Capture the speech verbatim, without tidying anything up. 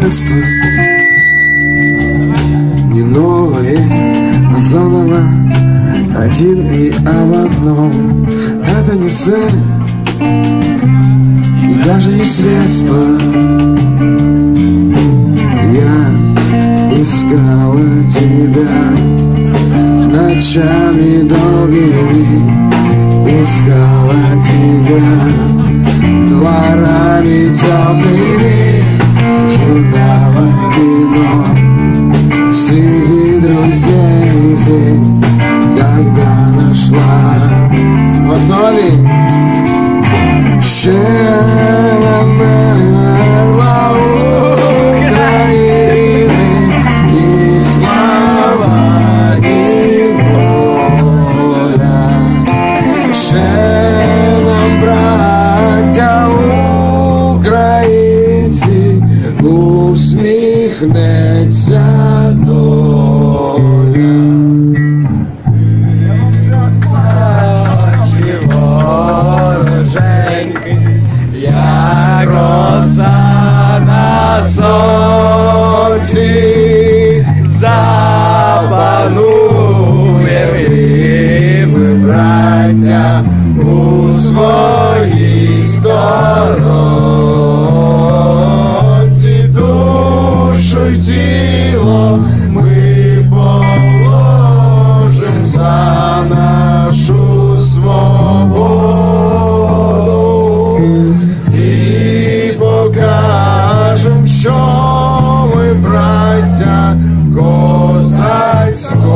детство, не новое, а заново, один и об одном. Это не цель и даже не средство. Я искала тебя ночами долгими, искала тебя дворами темными, ждала кино среди друзей день, когда нашла. Готовы? Ще мерла України, ні слава, ні воля. Ще нам, браття українці, усміхнеться доля. Як роса на сонці, запанує ми, браття, у своїй сторонці. Душу й тіло ми положим за нашу свободу і покажем, що ми, браття, козацького